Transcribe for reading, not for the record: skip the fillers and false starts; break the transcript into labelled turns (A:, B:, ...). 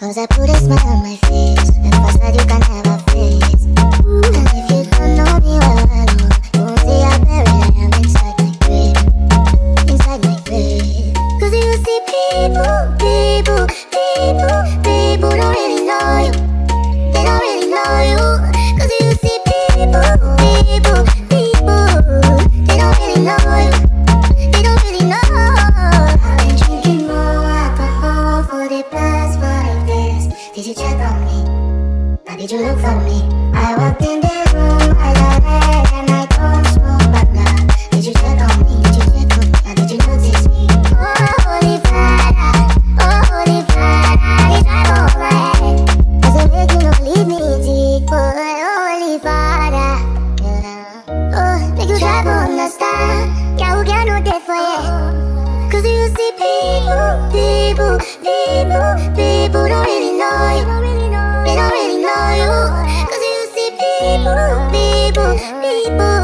A: Cause I put a smile on my face, and fast that you can never face. And if you don't know me well, you won't see how buried I am inside my grave. Inside my grave. Cause you see people don't really know you. They don't really know you. Cause you see people, they don't really know you. They don't really know. I've been drinking more alcohol for the past 5 days. Did you check on me? Now did you look for me? I walked in the room, I got red and I don't smoke, but now did you check on me? Did you check on me? Now did you notice me? Oh holy Father, they drive over my head. Cause they make you not leave me deep, oh holy Father, yeah. Oh, make you drive on the star, yeah, who can do that for you? Cause you see people don't really know you. They don't really know you. Cause you see people